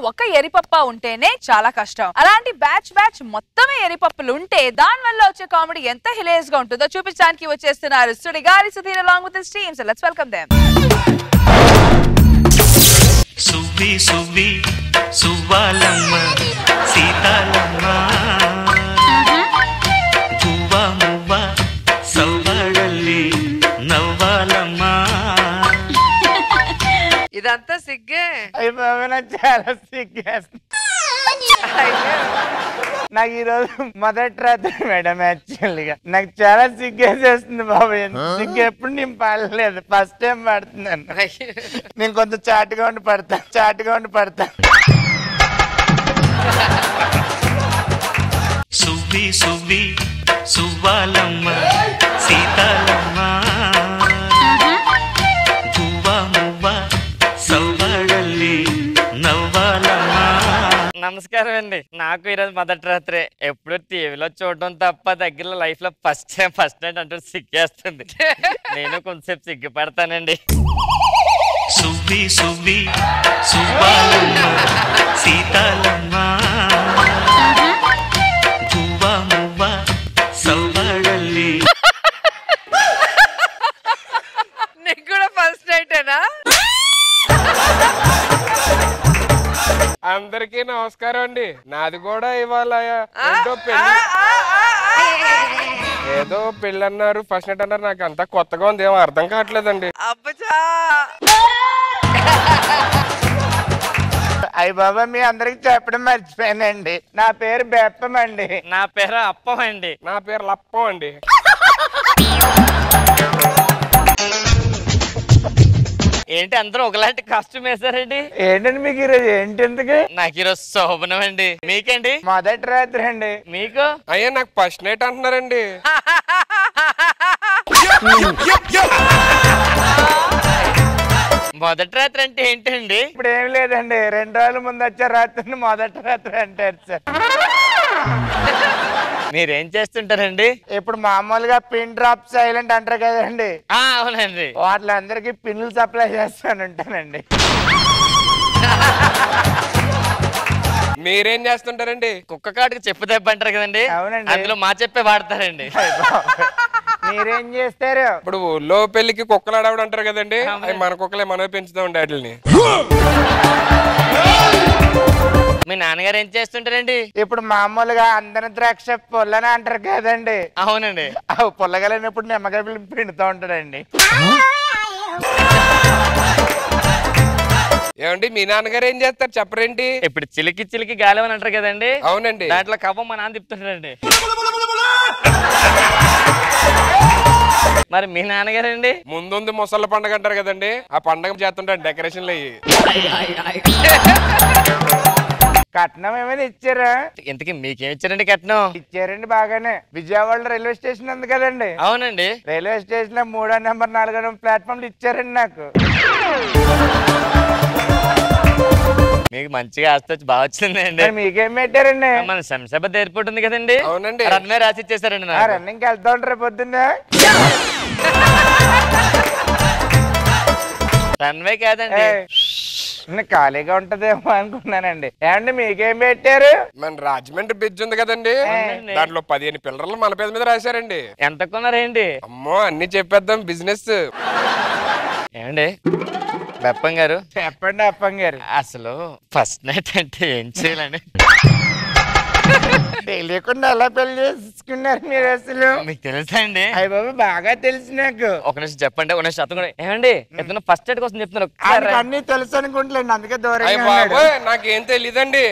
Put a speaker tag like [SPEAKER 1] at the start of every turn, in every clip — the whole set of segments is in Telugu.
[SPEAKER 1] ఒక ఎరిపప్ప ఉంటేనే చాలా కష్టం. అలాంటి బ్యాచ్ మొత్తమే ఎరిపప్పులు ఉంటే దాని వల్ల వచ్చే కామెడీ ఎంత హిలేరియస్ గా ఉంటుందో చూపించడానికి వచ్చేస్తున్నారు Sudigali Sudheer along with his team. So let's welcome them.
[SPEAKER 2] Suvvi Suvvi సువ్వాలమ్మ Seethalamma పువ్వ మువ్వ సవ్వడల్లి నవ్వాలమ్మ.
[SPEAKER 3] ఇదంతా సిగ్గే.
[SPEAKER 4] నాకు చాలా సిగ్గేస్తుంది. నాకు ఈరోజు మొదటి రాత్రి మేడం యాక్చువల్గా నాకు చాలా సిగ్గేసేస్తుంది బాబు. సిగ్గు ఎప్పుడు నేను పడలేదు, ఫస్ట్ టైం పడుతున్నాను. నేను కొంచెం చాటుగా ఉండి పడతా.
[SPEAKER 2] సువ్వి సువ్వి సువ్వాలమ్మ సీతాలమ్మ పువ్వ మువ్వ సవ్వడల్లి నవ్వాలమ్మ.
[SPEAKER 5] నమస్కారం అండి. నాకు ఈరోజు మొదటి రాత్రే. ఎప్పుడు టీవీలో చూడడం తప్ప దగ్గరలో లైఫ్ లో ఫస్ట్ నైట్ అంటూ సిగ్గేస్తుంది. నేను కొంచెంసేపు సిగ్గుపడతానండి.
[SPEAKER 2] సువ్వి సువ్వి సువ్వాలమ్మ సీతాలమ్మ పువ్వ మువ్వ సవ్వడల్లి.
[SPEAKER 3] నీకు కూడా ఫస్ట్ నైటేనా?
[SPEAKER 6] అందరికీ నమస్కారం అండి. నాది కూడా ఇవాళ ఏదో పెళ్ళి అన్నారు, ఫస్ట్ నైట్ అన్నారు. నాకు అంతా కొత్తగా ఉంది, ఏమో అర్థం కావట్లేదండి.
[SPEAKER 4] అయ్య బాబా మీ అందరికి చెప్పడం మర్చిపోయానండి. నా పేరు బెప్పం అండి.
[SPEAKER 5] నా పేరు అప్పం అండి.
[SPEAKER 6] నా పేరు లప్పం అండి.
[SPEAKER 5] ఏంటి అందరూ ఒకలాంటి కాస్ట్యూమ్ వేసారండి?
[SPEAKER 4] ఏంటండి మీకు ఈరోజు ఏంటి ఎందుకు?
[SPEAKER 5] నాకు ఈరోజు శోభనం అండి. మీకేంటి?
[SPEAKER 4] మొదటి రాత్రి అండి.
[SPEAKER 5] మీకు?
[SPEAKER 6] అయ్యా నాకు ఫస్ట్ నైట్ అంటున్నారండి.
[SPEAKER 5] మొదటి రాత్రి అంటే ఏంటండి?
[SPEAKER 4] ఇప్పుడు ఏం లేదండి, 2 రోజుల ముందు వచ్చే రాత్రిని మొదటి రాత్రి అంటారు సార్.
[SPEAKER 5] మీరేం చేస్తుంటారండి?
[SPEAKER 4] ఇప్పుడు మామూలుగా పిన్ డ్రాప్ సైలెంట్ అంటారు కదండి,
[SPEAKER 5] అవునండి.
[SPEAKER 4] వాటిలందరికి పిన్నులు సప్లై చేస్తానంటానండి.
[SPEAKER 6] మీరేం చేస్తుంటారండి?
[SPEAKER 5] కుక్క కాటుకు చెప్పు దెబ్బ అంటారు కదండి.
[SPEAKER 4] అవునండి.
[SPEAKER 5] అందులో మా చెప్పే వాడతారండి.
[SPEAKER 4] మీరేం చేస్తారు?
[SPEAKER 6] ఇప్పుడు ఊళ్ళో పెళ్లికి కుక్కలు ఆడవడం అంటారు కదండి. అవి మన కుక్కలే, మనమే పెంచుతామండి వాటిని.
[SPEAKER 5] మీ నాన్నగారు ఏం చేస్తుంటారండి?
[SPEAKER 4] ఇప్పుడు మామూలుగా అందరి ద్రాక్ష పుల్లని అంటారు కదండి.
[SPEAKER 5] అవునండి.
[SPEAKER 4] పుల్లగలైనప్పుడు నిమ్మకాయ పిండుతూ ఉంటాడండి.
[SPEAKER 6] ఏమండి మీ నాన్నగారు ఏం చేస్తారు చెప్పరేంటి?
[SPEAKER 5] ఇప్పుడు చిలికి గాలివని అంటారు కదండి.
[SPEAKER 6] అవునండి.
[SPEAKER 5] దాంట్లో కవ్వం మా నాన్న తిప్పుతుంటాడండి. మరి మీ నాన్నగారండి?
[SPEAKER 6] ముందుంది ముసళ్ళ పండుగ అంటారు కదండి, ఆ పండుగ చేస్తుంటారు డెకరేషన్లు అయ్యి.
[SPEAKER 4] కట్నం ఏమైనా ఇచ్చారా?
[SPEAKER 5] ఇంతకీ మీకేం ఇచ్చారండి కట్నం?
[SPEAKER 4] ఇచ్చారండి బాగానే. విజయవాడలో రైల్వే స్టేషన్ ఉంది కదండి.
[SPEAKER 5] అవునండి.
[SPEAKER 4] రైల్వే స్టేషన్ లో 3వ నెంబర్ 4వ నెంబర్ ప్లాట్ఫామ్ ఇచ్చారండి నాకు.
[SPEAKER 5] మీకు మంచిగా ఆస్తి వచ్చి బాగా వచ్చిందండి.
[SPEAKER 4] మీకేం పెట్టారండి?
[SPEAKER 5] మన శంషాబాద్ ఎయిర్పోర్ట్ ఉంది కదండి.
[SPEAKER 6] అవునండి.
[SPEAKER 5] రన్వే రాసి ఇచ్చేసారండి.
[SPEAKER 4] రన్నింగ్ వెళ్తా ఉంటారు పొద్దున్న.
[SPEAKER 5] రన్వే కాదండి,
[SPEAKER 4] ఖాళీగా ఉంటదేమో అనుకున్నానండి. ఏమండి మీకేం పెట్టారు?
[SPEAKER 6] మన రాజమండ్రి బ్రిడ్జ్ ఉంది కదండి, దాంట్లో 15 పిల్లర్లు మన పేద మీద రాశారండి.
[SPEAKER 5] ఎంత కొన్నారేంటి?
[SPEAKER 6] అమ్మో అన్ని చెప్పేద్దాం బిజినెస్.
[SPEAKER 5] ఏమండి బెప్పం గారు?
[SPEAKER 4] చెప్పండి అప్పం గారు.
[SPEAKER 5] అసలు ఫస్ట్ నైట్ అంటే ఏం చేయాలండి?
[SPEAKER 4] తెలియకుండా ఎలా పెళ్లి చేసుకున్నారు మీరు అసలు?
[SPEAKER 5] మీకు తెలుసా అండి?
[SPEAKER 4] అయ్య బాబు బాగా తెలుసు నాకు.
[SPEAKER 5] ఒక నిమిషం చెప్పండి. ఒక నిమిషం అతను కూడా. ఏమండి ఇతను ఫస్ట్ నైట్ కోసం చెప్తున్నారు.
[SPEAKER 4] అన్ని తెలుసు అనుకుంటలేండి, అందుకే దూరం.
[SPEAKER 6] నాకేం తెలీదండి.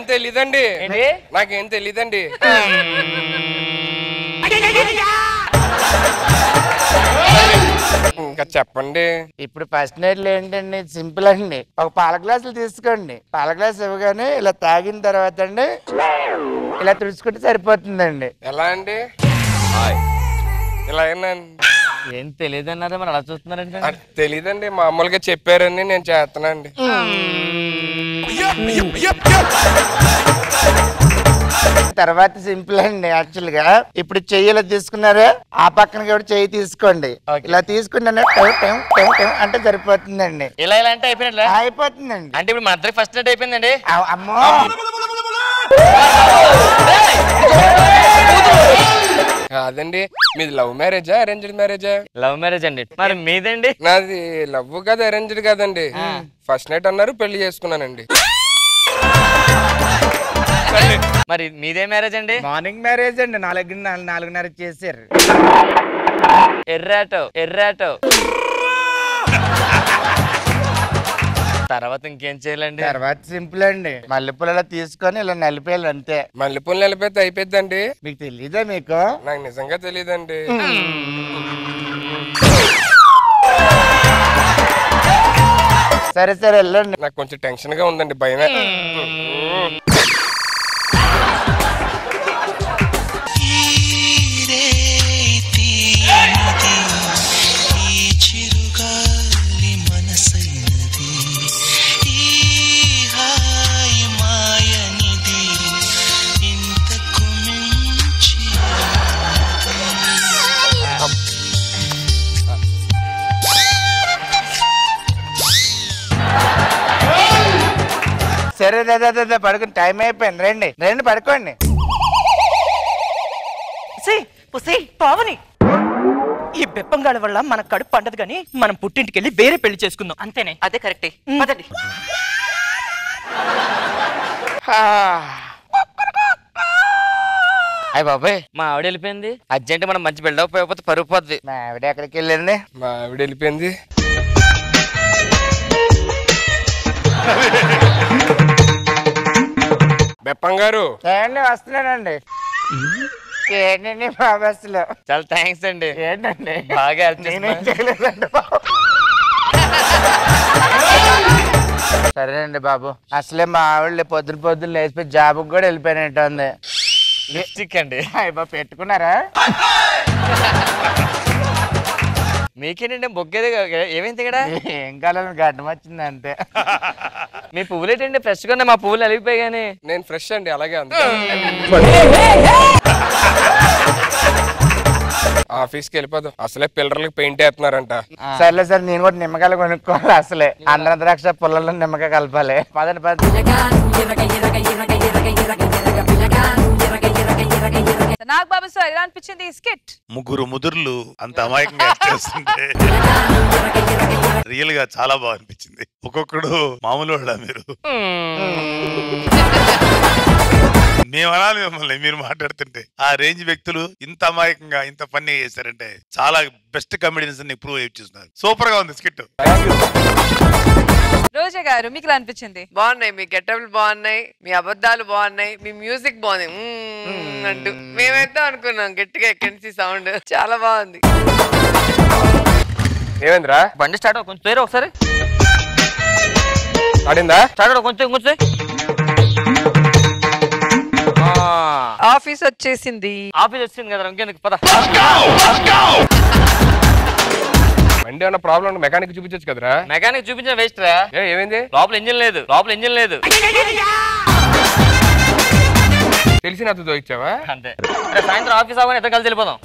[SPEAKER 6] ఇంకా చెప్పండి.
[SPEAKER 4] ఇప్పుడు ఫస్ట్ నైట్లు ఏంటండి, సింపుల్ అండి. ఒక పాల గ్లాసులు తీసుకోండి. పాల గ్లాస్ ఇవ్వగానే ఇలా తాగిన తర్వాత అండి ఇలా తుడుచుకుంటే సరిపోతుందండి.
[SPEAKER 6] ఎలా అండి? ఇలా
[SPEAKER 5] ఏం తెలియదు అన్నారా, మరి అలా చూస్తున్నారండి?
[SPEAKER 6] తెలీదండి, మామూలుగా చెప్పారని నేను చేస్తున్నానండి.
[SPEAKER 4] తర్వాత సింపుల్ అండి యాక్చువల్ గా. ఇప్పుడు చెయ్యిలో తీసుకున్నారా, ఆ పక్కన కూడా చెయ్యి తీసుకోండి. ఇలా తీసుకున్నా అంటే సరిపోతుందండి.
[SPEAKER 5] ఇలా ఇలా అంటే అయిపోయినట్లే
[SPEAKER 4] అయిపోతుందండి.
[SPEAKER 5] అంటే ఇప్పుడు మన అందరికి ఫస్ట్ నైట్ అయిపోయిందండి.
[SPEAKER 4] అమ్మో
[SPEAKER 6] కాదండి, మీది లవ్ మ్యారేజా అరేంజ్డ్ మ్యారేజా?
[SPEAKER 5] లవ్ మ్యారేజ్ అండి. మరి మీదండి?
[SPEAKER 6] నాది లవ్ కాదు అరేంజ్డ్ కాదండి. ఫస్ట్ నైట్ అన్నారు, పెళ్లి చేసుకున్నానండి.
[SPEAKER 5] మరి మీదే మ్యారేజ్ అండి?
[SPEAKER 4] మార్నింగ్ మ్యారేజ్ అండి. 4:30 చేశారు.
[SPEAKER 5] ఎర్రాటో తర్వాత ఇంకేం చేయాలండి?
[SPEAKER 4] తర్వాత సింపుల్ అండి. మల్లెపూల తీసుకొని ఇలా నలిపేయాలి అంతే.
[SPEAKER 6] మల్లెపూలు నిలిపేస్తే అయిపోద్దండి.
[SPEAKER 4] మీకు తెలీదా? మీకు
[SPEAKER 6] నాకు నిజంగా తెలీదండి.
[SPEAKER 4] సరే సరే వెళ్ళండి.
[SPEAKER 6] నాకు కొంచెం టెన్షన్ గా ఉందండి, భయమే.
[SPEAKER 4] సరే దాదా పడుకుని టైం అయిపోయింది. రండి పడుకోండి.
[SPEAKER 7] పావని, ఈ బెప్పంగాళ్ళ వల్ల మన కడుపు పండదు గానీ మనం పుట్టింటికి వెళ్ళి వేరే పెళ్లి చేసుకుందాం. అంతేనే? అదే కరెక్టే. పదండి.
[SPEAKER 5] అయ్య బాబాయ్, మా ఆవిడ వెళ్ళిపోయింది. అర్జెంట్ మనం మంచి బిల్డప్ అయిపోతే పరుగు పోద్ది.
[SPEAKER 4] మా ఆవిడ ఎక్కడికి వెళ్ళింది?
[SPEAKER 6] మా ఆవిడ వెళ్ళిపోయింది. బెప్పంగారు
[SPEAKER 4] ఏండి వస్తున్నానండి. ఏంటండి మా బస్సులో?
[SPEAKER 5] చాలా థ్యాంక్స్ అండి.
[SPEAKER 4] ఏంటండి
[SPEAKER 5] బాగా హెల్ప్
[SPEAKER 4] నేనేం చేయలేదండి బాబు. సరేనండి బాబు. అసలే మా ఆవిడ పొద్దున లేచిపోయి జాబుకి కూడా వెళ్ళిపోయినట్టు ఉంది.
[SPEAKER 5] లిప్స్టిక్ అండి.
[SPEAKER 4] బాబు పెట్టుకున్నారా?
[SPEAKER 5] మీకేంటండి బొగ్గేది? ఏమైంది ఇక్కడ?
[SPEAKER 4] ఏం కాలం గడ్డం వచ్చింది అంతే.
[SPEAKER 5] మీ పువ్వులు ఏంటండి ఫ్రెష్ గా ఉన్నాయి? మా పువ్వులు అలిగిపోయి గానీ.
[SPEAKER 6] నేను ఫ్రెష్ అండి, అలాగే అంత. ఆఫీస్కి వెళ్ళిపోదాం. అసలే పిల్లర్లకు పెయింట్ వేస్తున్నారంట.
[SPEAKER 4] సర్లే సార్, నేను కూడా నిమ్మకాయలు కొనుక్కోవాలి. అసలే ఆంధ్ర ద్రాక్ష పుల్లలో నిమ్మకాయ కలపాలి. పదండి.
[SPEAKER 1] నాకు బాబు సార్ ఎలా అనిపించింది ఈ స్కిట్?
[SPEAKER 8] ముగ్గురు ముదుర్లు అంత అమాయకంగా చేస్తుంటే రియల్ గా చాలా బాగా అనిపించింది. ఒక్కొక్కడు మామూలు వాళ్ళ మీరు? మేము అనాలి మిమ్మల్ని, మీరు మాట్లాడుతుంటే. ఆ రేంజ్ వ్యక్తులు ఇంత అమాయకంగా ఇంత ఫన్నీ చేశారంటే చాలా బెస్ట్ కమెడియన్స్ ప్రూవ్ చేస్తున్నారు. సూపర్ గా ఉంది స్కిట్.
[SPEAKER 1] రోజా గారు మీకు ఎలా అనిపించింది?
[SPEAKER 3] బాగున్నాయి, మీ గెటప్లు బాగున్నాయి, మీ అబద్ధాలు బాగున్నాయి, మీ మ్యూజిక్ బాగుంది అంటూ మేమైతే అనుకున్నాం గట్టిగా ఎక్కడి నుంచి సౌండ్ చాలా బాగుంది.
[SPEAKER 6] ఏమైందిరా?
[SPEAKER 5] బండి స్టార్ట్ కొంచెం పేరు ఒకసారి
[SPEAKER 6] ఆడిందా?
[SPEAKER 5] స్టార్ట్ కొంచెం
[SPEAKER 3] ఆఫీస్ వచ్చేసింది.
[SPEAKER 5] ఆఫీస్ వచ్చింది కదా, ఇంకెందుకు పద.
[SPEAKER 6] బండి ఏమన్నా ప్రాబ్లం ఉంటే మెకానిక్ చూపించచ్చు కదరా?
[SPEAKER 5] మెకానిక్ చూపించిన వేస్ట్ రా.
[SPEAKER 6] ఏమైంది?
[SPEAKER 5] లోపల ఇంజిన్ లేదు.
[SPEAKER 6] తెలిసి నాతో దోయిచ్చావా?
[SPEAKER 5] అంతే. సాయంత్రం ఆఫీస్ అవ్వని ఇద్దరు కలిసి వెళ్ళిపోదాం.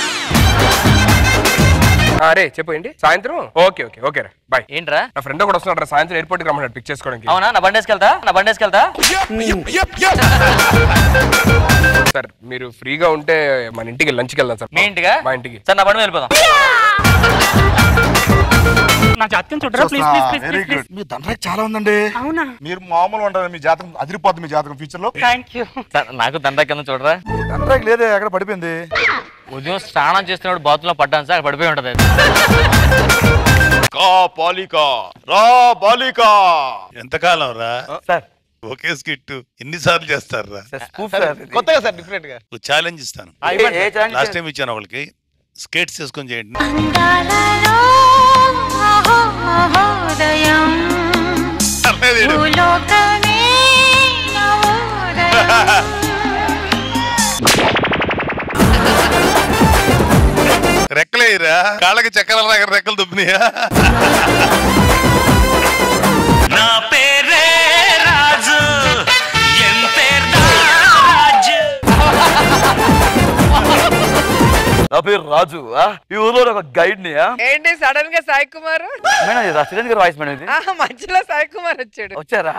[SPEAKER 6] అరే చెప్పండి. సాయంత్రం ఓకే రా బాయ్.
[SPEAKER 5] ఏంట్రా?
[SPEAKER 6] నా ఫ్రెండ్ కూడా వస్తున్నాడు, సాయంత్రం ఎయిర్పోర్ట్ కి రమ్మన్నాడు పిక్ చేసుకోవడానికి.
[SPEAKER 5] అవునా? నా బండేసుకెళ్తా.
[SPEAKER 6] సార్ మీరు ఫ్రీగా ఉంటే మన ఇంటికి లంచ్కి వెళ్దాం సార్.
[SPEAKER 5] మీ ఇంటిగా?
[SPEAKER 6] మా ఇంటికి.
[SPEAKER 5] సార్ నా బండి మీద వెళ్ళిపోదాం.
[SPEAKER 7] నా జాతకం చూడరా ప్లీజ్.
[SPEAKER 8] Very good. మీ తండ్రికి చాలా ఉందండి.
[SPEAKER 7] అవునా?
[SPEAKER 8] మీరు మామూలు ఉంటారు, మీ జాతకం అదిరిపోద్ది. మీ జాతకం ఫ్యూచర్ లో.
[SPEAKER 7] థాంక్యూ.
[SPEAKER 5] సార్ నాకు దండ కింద చూడరా.
[SPEAKER 8] తండ్రికి లేదే, ఎక్కడ పడిపోయింది?
[SPEAKER 5] ఉదయం స్నానం చేస్తున్నప్పుడు బాత్రూమ్ లో పడ్డాను సార్, పడిపోయి ఉంటది.
[SPEAKER 8] ఎంతకాలం రా
[SPEAKER 5] సార్
[SPEAKER 8] ఒకే స్కిట్ ఎన్నిసార్లు చేస్తారా?
[SPEAKER 5] కొత్తగా సార్ డిఫరెంట్ గా
[SPEAKER 8] ఛాలెంజ్ ఇస్తాను. లాస్ట్ టైం ఇచ్చాను వాళ్ళకి. స్కేట్స్ చేసుకొని చేయండి. రెక్కలేరా? కాళ్ళకి చక్రాల దగ్గర రెక్కలు దుబ్బినాయా?
[SPEAKER 2] నా పేరే రాజు, ఎం పేరు రాజు.
[SPEAKER 9] నా పేరు రాజు. ఈ ఊర్లో ఒక గైడ్ ని.
[SPEAKER 3] ఏంటి సడన్ గా సాయి కుమార్?
[SPEAKER 9] మేడం చిరంజీవి గారి వాయిస్ మేడం ఇది.
[SPEAKER 3] మధ్యలో సాయి కుమార్ వచ్చాడు.
[SPEAKER 9] వచ్చారా?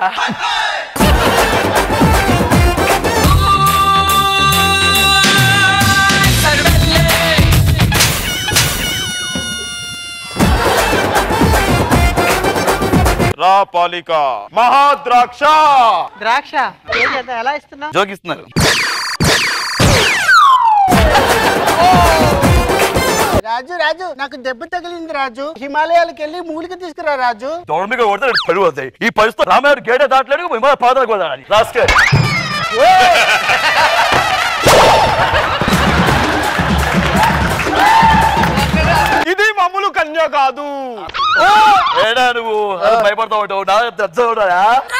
[SPEAKER 9] రా పాలిక మహాద్రాక్ష.
[SPEAKER 7] ద్రాక్ష ఎలా ఇస్తున్నా?
[SPEAKER 9] జోగిస్తున్నారు.
[SPEAKER 10] రాజు రాజు నాకు దెబ్బ తగిలింది రాజు. హిమాలయాలకు వెళ్ళి మూలిక తీసుకురా రాజు.
[SPEAKER 9] దొండగా కొడితే పరువు అవుతాయి. ఈ పరిస్థితి రామాయణ గేట దాటలేదు హిమాలయ పాదాలు కూడా రాస్కర్. ఇది మామూలు కన్య కాదు. ఏడా నువ్వు భయపడతా ఉంటావు. నా తెచ్చా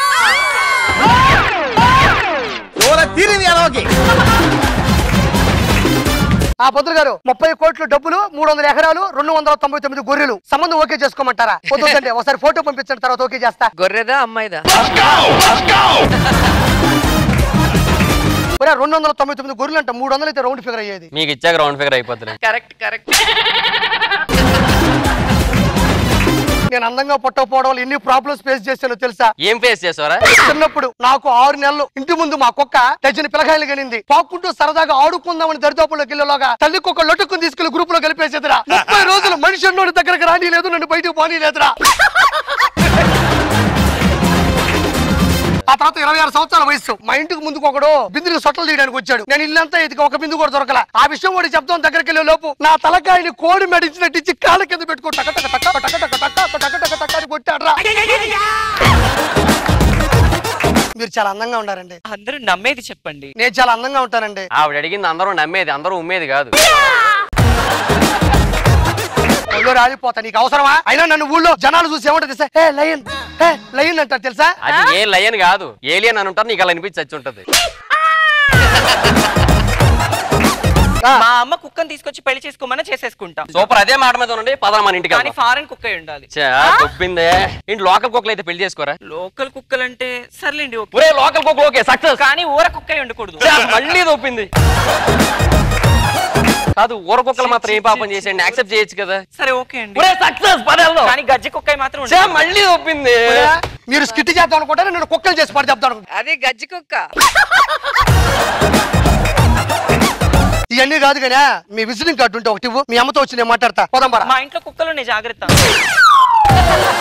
[SPEAKER 10] ఆ పొద్దులు గారు 30 కోట్ల డబ్బులు 300 ఎకరాలు 299 గొర్రెలు సంబంధం ఓకే చేసుకోమంటారా? పొద్దుంటే ఒకసారి ఫోటో పంపించిన తర్వాత ఓకే చేస్తా.
[SPEAKER 3] గొర్రెదా అమ్మాయిదా?
[SPEAKER 10] 299 గొర్రెలు అంట 300 అయితే రౌండ్ ఫిగర్ అయ్యేది.
[SPEAKER 5] మీకు ఇచ్చాక రౌండ్ ఫిగర్ అయిపోతుంది.
[SPEAKER 3] Correct correct.
[SPEAKER 10] నేను అందంగా పుట్టకపోవడం వల్ల ఎన్ని ప్రాబ్లమ్స్ ఫేస్ చేశానో తెలుసా?
[SPEAKER 5] ఏం ఫేస్ చేసావరా?
[SPEAKER 10] చిన్నప్పుడు నాకు 6 నెలలు ఇంటి ముందు మా కుక్క డజన్ పిల్లకాయలు కనింది. పాక్కుంటూ సరదాగా ఆడుకుందామని దరిదాపుల్లోకి వెళ్ళేలాగా తల్లి కుక్క లొట్టుకుని తీసుకెళ్లి గ్రూప్ లో కలిపేసేదిరా. 30 రోజులు మనిషి అన్నోడి దగ్గరకు రాని లేదు, నన్ను బయటకు పోనీ లేదురా. ఆ తర్వాత 26 సంవత్సరాల వయసు. మా ఇంటికి ముందుకు ఒకడు బిందుకు సొట్టలు తీయడానికి వచ్చాడు. నేను ఇల్లంతా ఎదిగి ఒక బిందు కూడా దొరకల. ఆ విషయం వాడి చెప్తాం దగ్గరికి వెళ్ళే లోపు నా తలకాయని కోడి మెడిచినట్టు ఇచ్చి కాళ్ళ కింద పెట్టుకో టక టక టక టక టక టక టక టక టక అని కొట్టాడ్రా. మీరు చాలా అందంగా ఉన్నారండి.
[SPEAKER 7] అందరూ నమ్మేది చెప్పండి.
[SPEAKER 10] నేను చాలా అందంగా ఉంటానండి.
[SPEAKER 5] ఆవిడ అడిగింది అందరూ నమ్మేది, అందరూ ఉమ్మేది కాదు.
[SPEAKER 10] రాలిపోతా. నీకు అవసరమా? అయినా నన్ను ఊళ్ళో జనాలు చూసి ఏమంటారు తెలుసా? ఏ లయన్, ఏ లయన్ అంటారు తెలుసా?
[SPEAKER 5] అది ఏ లయన్ కాదు, ఏలియన్ అని ఉంటారు. నీకు అలా అనిపించి చచ్చి ఉంటది.
[SPEAKER 7] మా అమ్మ కుక్కని తీసుకొచ్చి పెళ్లి చేసుకోమని చేసేసుకుంటాం.
[SPEAKER 5] సూపర్. అదే మాట మీద ఉండండి. పదరా మన ఇంటికి.
[SPEAKER 7] కానీ ఫారెన్ కుక్క ఉండాలి.
[SPEAKER 5] దొబ్బిందే. ఇంటి లోకల్ కుక్కలు అయితే పెళ్లి చేసుకోరా?
[SPEAKER 7] లోకల్ కుక్కలు అంటే సర్లేండి.
[SPEAKER 5] ఒరే లోకల్ కుక్క ఓకే సక్సెస్.
[SPEAKER 7] కానీ ఊర కుక్క ఉండకూడదు.
[SPEAKER 5] మళ్ళీ దొబ్బింది. కాదు ఊర కుక్కలు మాత్రం ఏం పాపం చేసేయండి, యాక్సెప్ట్ చేయొచ్చు కదా.
[SPEAKER 7] సరే ఓకే అండి.
[SPEAKER 5] సక్సెస్.
[SPEAKER 7] కానీ గజ్జి కుక్క మాత్రం
[SPEAKER 5] మళ్ళీ దొబ్బింది.
[SPEAKER 10] మీరు స్కిట్ చేద్దాం అనుకుంటారా? నేను కుక్కలు చేసి పడి చెప్తాను.
[SPEAKER 3] అది గజ్జి కుక్క.
[SPEAKER 10] ఇవన్నీ కాదు కానీ మీ విజిటింగ్ కార్డు ఉంటే ఒకటి మీ అమ్మతో వచ్చి నేను మాట్లాడతా. పోదాం.
[SPEAKER 7] మా ఇంట్లో కుక్కలు జాగ్రత్త.